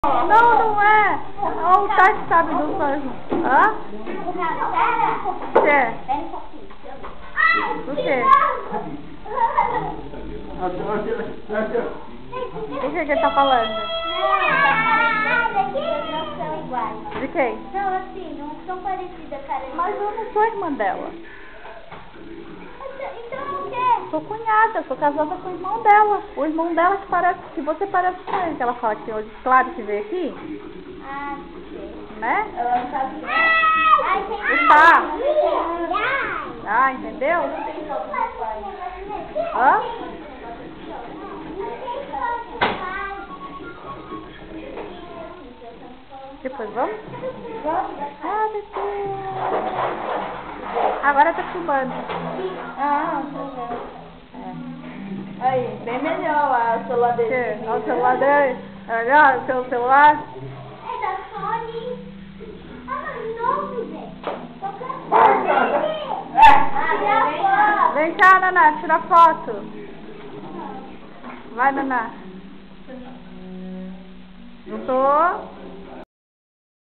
Não, não é. O Tati sabe do sonho. Hã? O quê? O quê? O que ele tá falando? De quem? Não, assim, não são parecidas, cara. Mas eu não sou irmã dela. Então o quê? Sou cunhada, sou casada com o irmão dela. O irmão dela que você parece com ele, que ela fala que hoje, claro que veio aqui. Ah, sei. Né? Ela não sabe. Ai, tem Tá. Ah, entendeu? Hã? Depois vamos? Ah, meu Deus. Agora tá filmando. Ah, É. aí, bem melhor lá o celular dele. Olha o celular dele. Olha o seu celular. É da Sony. Ah, mas novo, gente. Vem cá, Naná, tira foto. Vai, Naná. Não tô.